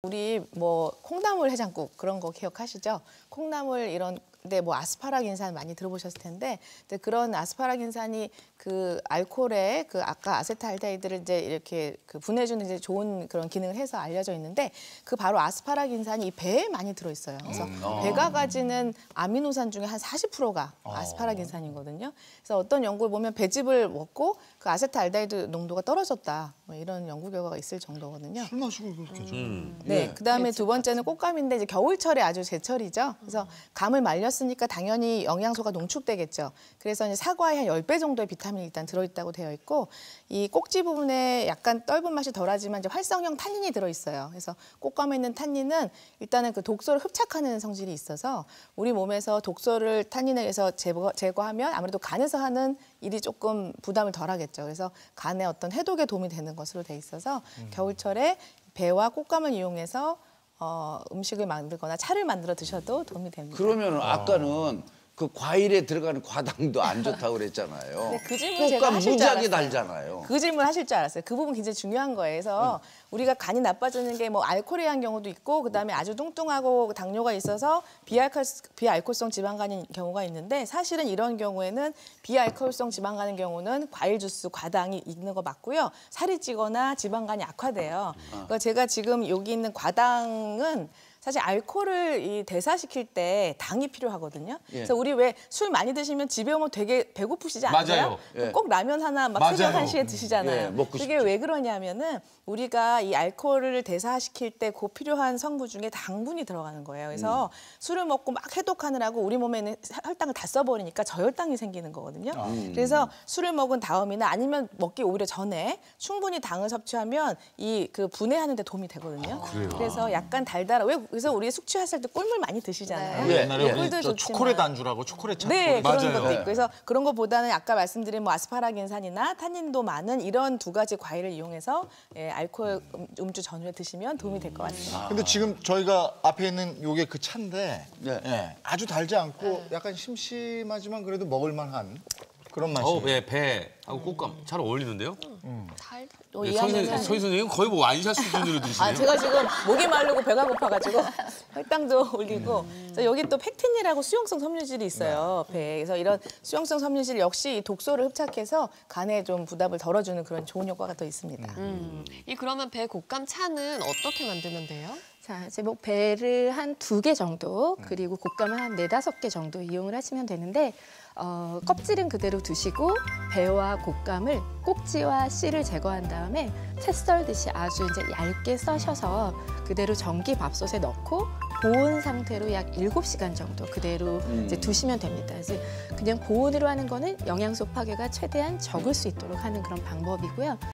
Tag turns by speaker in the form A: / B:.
A: 우리 뭐 콩나물 해장국 그런 거 기억하시죠? 콩나물 이런 근데 뭐 아스파라긴산 많이 들어보셨을 텐데, 근데 그런 아스파라긴산이 그 알코올에 그 아까 아세트알데히드를 이제 이렇게 그 분해주는 이제 좋은 그런 기능을 해서 알려져 있는데, 그 바로 아스파라긴산이 이 배에 많이 들어 있어요. 그래서 배가 가지는 아미노산 중에 한 40%가 아스파라긴산이거든요. 그래서 어떤 연구를 보면 배즙을 먹고 그 아세트알데히드 농도가 떨어졌다, 뭐 이런 연구 결과가 있을 정도거든요.
B: 술 마시고 그렇게 죠.
A: 네, 그다음에 두 번째는 꽃감인데 이제 겨울철에 아주 제철이죠. 그래서 감을 말렸으니까 당연히 영양소가 농축되겠죠. 그래서 이제 사과의 한 10배 정도의 비타민이 일단 들어있다고 되어 있고, 이 꼭지 부분에 약간 떫은 맛이 덜하지만 이제 활성형 탄닌이 들어있어요. 그래서 꽃감에 있는 탄닌은 일단은 그 독소를 흡착하는 성질이 있어서 우리 몸에서 독소를 탄닌에 의해서 제거하면 아무래도 간에서 하는 일이 조금 부담을 덜하겠죠. 그래서 간의 어떤 해독에 도움이 되는 것으로 돼 있어서 겨울철에 배와 꽃감을 이용해서 음식을 만들거나 차를 만들어 드셔도 도움이 됩니다.
C: 그러면 아까는 그 과일에 들어가는 과당도 안 좋다고 그랬잖아요.
A: 네, 그 질문 제가
C: 꽃감
A: 하실 줄
C: 무지하게
A: 알았어요.
C: 달잖아요.
A: 그 질문 하실 줄 알았어요. 그 부분 굉장히 중요한 거예요. 그래서 우리가 간이 나빠지는 게 뭐 알코올에 의한 경우도 있고, 그다음에 아주 뚱뚱하고 당뇨가 있어서 비알코올성 지방간인 경우가 있는데, 사실은 이런 경우에는 비알코올성 지방간인 경우는 과일 주스, 과당이 있는 거 맞고요. 살이 찌거나 지방간이 악화돼요. 그러니까 제가 지금 여기 있는 과당은 사실 알코올을 이 대사시킬 때 당이 필요하거든요.
C: 예.
A: 그래서 우리 왜 술 많이 드시면 집에 오면 되게 배고프시지 않으세요?
D: 맞아요.
C: 예.
A: 꼭 라면 하나 막
D: 맞아요.
A: 새벽 1시에 드시잖아요.
C: 예, 먹고
A: 그게
C: 싶죠.
A: 왜 그러냐면은 우리가 이 알코올을 대사시킬 때 그 필요한 성분 중에 당분이 들어가는 거예요. 그래서 술을 먹고 막 해독하느라고 우리 몸에 있는 혈당을 다 써버리니까 저혈당이 생기는 거거든요. 그래서 술을 먹은 다음이나 아니면 먹기 오히려 전에 충분히 당을 섭취하면 이 그 분해하는 데 도움이 되거든요. 그래서 약간 달달한, 그래서 우리 숙취했을 때 꿀물 많이 드시잖아요.
C: 네.
B: 옛날에 우리
A: 꿀도
B: 저
A: 좋지만.
B: 초콜릿 안주라고 초콜릿 차.
A: 네, 그런
D: 맞아요.
A: 것도 있고. 그래서 그런 것보다는 아까 말씀드린 뭐 아스파라긴산이나 탄닌도 많은 이런 두 가지 과일을 이용해서 알코올 음주 전후에 드시면 도움이 될 것 같습니다.
B: 근데 지금 저희가 앞에 있는 요게 그 차인데
C: 네.
B: 예, 아주 달지 않고 약간 심심하지만 그래도 먹을만한 그런 맛이에요.
D: 네, 배하고 꽃감 잘 어울리는데요?
A: 또
D: 네,
A: 이 안에는
D: 서희 선생님 거의 뭐 완샷 수준으로 드시네요.
A: 제가 지금 목이 마르고 배가 고파가지고 혈당도 올리고. 그래서 여기 또 팩틴이라고 수용성 섬유질이 있어요, 배에. 그래서 이런 수용성 섬유질 역시 독소를 흡착해서 간에 좀 부담을 덜어주는 그런 좋은 효과가 더 있습니다.
E: 이 그러면 배 곶감 차는 어떻게 만들면 돼요?
F: 자, 이제 뭐 배를 한 2개 정도, 그리고 곶감을 한 4-5개 정도 이용을 하시면 되는데, 껍질은 그대로 두시고 배와 곶감을 꼭지와 씨를 제거한 다음에 채 썰듯이 아주 이제 얇게 써셔서 그대로 전기밥솥에 넣고 보온 상태로 약 7시간 정도 그대로 이제 두시면 됩니다. 그래서 그냥 고온으로 하는 거는 영양소 파괴가 최대한 적을 수 있도록 하는 그런 방법이고요.